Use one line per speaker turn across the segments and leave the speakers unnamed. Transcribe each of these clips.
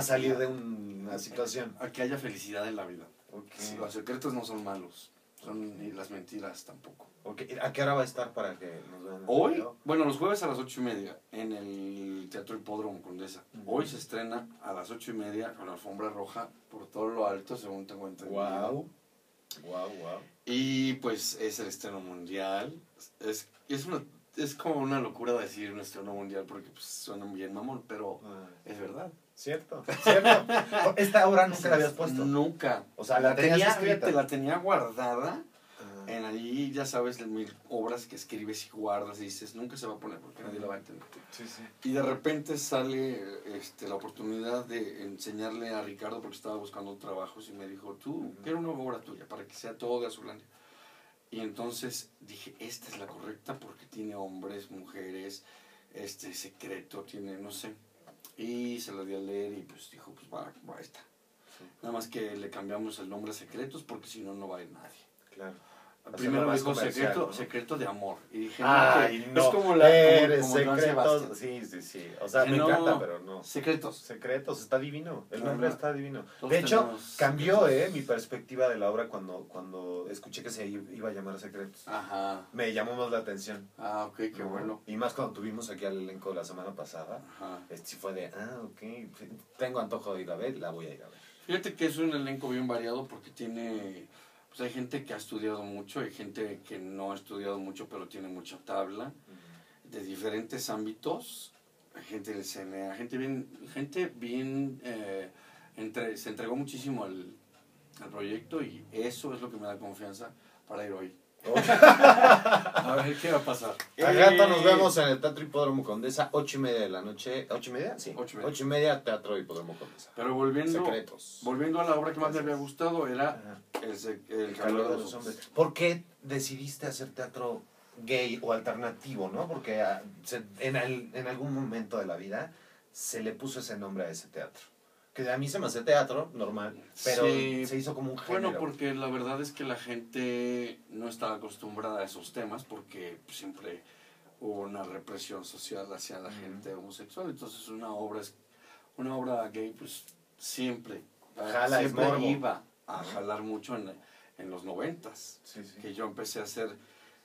salir de una situación.
A que haya felicidad en la vida.
Okay.
Los secretos no son malos, y las mentiras tampoco.
Okay. ¿A qué hora va a estar para que nos vean?
Hoy, bueno, los jueves a las 8:30 en el Teatro Hipódromo Condesa. Hoy se estrena a las 8:30 con la alfombra roja por todo lo alto, según tengo entendido.
Wow.
Y pues es el estreno mundial. Es como una locura decir un estreno mundial porque pues, suena bien mamón, pero es verdad.
Cierto. Esta obra nunca la habías puesto.
Nunca.
O sea, la tenías escrita.
La tenía guardada. En ahí, ya sabes, mil obras que escribes y guardas y dices, nunca se va a poner porque nadie la va a entender.
Sí.
Y de repente sale la oportunidad de enseñarle a Ricardo, porque estaba buscando trabajos, y me dijo, tú, quiero una obra tuya para que sea todo de Azulandia. Y entonces dije, esta es la correcta porque tiene hombres, mujeres, secreto, tiene, no sé. Y se la di a leer y pues dijo, pues va esta. Sí. Nada más que le cambiamos el nombre a Secretos porque si no, no va a ir nadie.
Claro.
Primero me dijo secreto de amor. Y dije,
no.
Es como
secretos. Sí. O sea, me encanta, pero no.
Secretos,
está divino. El nombre está divino.
Todos
de hecho, cambió
secretos.
Mi perspectiva de la obra cuando escuché que se iba a llamar Secretos.
Ajá.
Me llamó más la atención.
Ok, qué bueno.
Y más cuando tuvimos aquí al elenco la semana pasada.
Ajá.
Sí fue de, ok, tengo antojo de ir a ver, la voy a ir a ver.
Fíjate que es un elenco bien variado porque tiene... Pues hay gente que ha estudiado mucho, hay gente que no ha estudiado mucho pero tiene mucha tabla, de diferentes ámbitos, hay gente del CNA, gente bien se entregó muchísimo al proyecto y eso es lo que me da confianza para ir hoy. A ver qué va a pasar.
Al rato nos vemos en el Teatro Hipódromo Condesa, 8:30 de la noche. ¿8:30? Sí. 8:30 Teatro Hipódromo Condesa.
Pero volviendo a la obra que más me había gustado era el calor de los hombres.
¿Por qué decidiste hacer teatro gay o alternativo, no? Porque en algún momento de la vida se le puso ese nombre a ese teatro. Que a mí se me hace teatro normal, pero se hizo como un género.
Bueno, porque la verdad es que la gente no estaba acostumbrada a esos temas porque siempre hubo una represión social hacia la gente homosexual. Entonces una obra gay pues siempre iba a jalar mucho en los 90s.
Sí.
Que yo empecé a hacer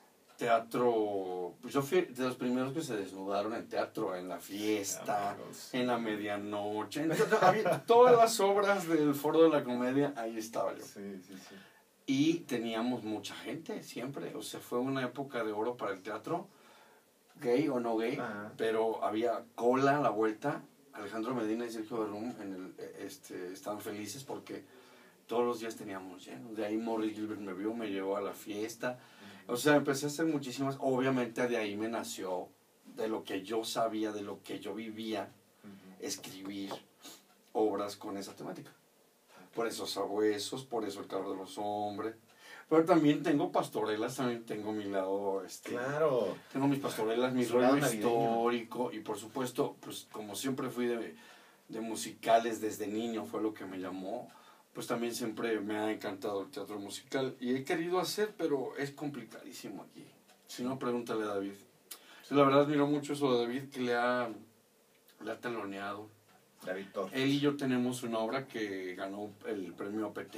teatro, pues yo fui de los primeros que se desnudaron en teatro, en la fiesta, en la medianoche, todas las obras del Foro de la Comedia, ahí estaba yo.
Sí.
Y teníamos mucha gente siempre, o sea, fue una época de oro para el teatro, gay o no gay, pero había cola a la vuelta. Alejandro Medina y Sergio Berrum estaban felices porque todos los días teníamos llenos. De ahí Morris Gilbert me vio, me llevó a la fiesta. O sea, empecé a hacer muchísimas. Obviamente de ahí me nació, de lo que yo sabía, de lo que yo vivía, escribir obras con esa temática. Por eso Sabuesos, por eso El calor de los hombres. Pero también tengo pastorelas, también tengo mi lado...
Claro.
Tengo mis pastorelas, mi rollo histórico. Y por supuesto, pues como siempre fui de musicales desde niño, fue lo que me llamó. Pues también siempre me ha encantado el teatro musical y he querido hacer, pero es complicadísimo aquí. Si no, pregúntale a David. La verdad admiro mucho eso de David, que le ha teloneado.
David Torres.
Él y yo tenemos una obra que ganó el premio APT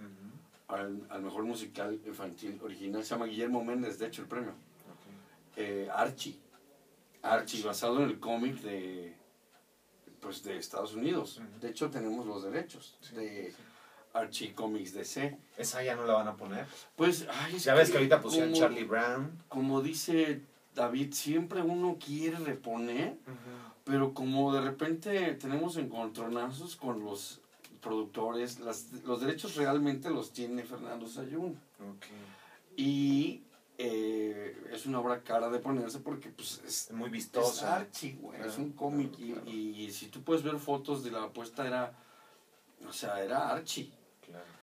al mejor musical infantil original. Se llama Guillermo Méndez, de hecho, el premio. Archie, basado en el cómic de Estados Unidos. De hecho, tenemos los derechos de Archie Comics DC.
¿Esa ya no la van a poner?
Pues,
ya ves que ahorita pusieron Charlie Brown.
Como dice David, siempre uno quiere reponer, pero como de repente tenemos encontronazos con los productores, los derechos realmente los tiene Fernando Sayún. Y es una obra cara de ponerse porque pues es
muy vistosa.
Es Archie, güey, es un cómic. Y si tú puedes ver fotos de la puesta era Archie.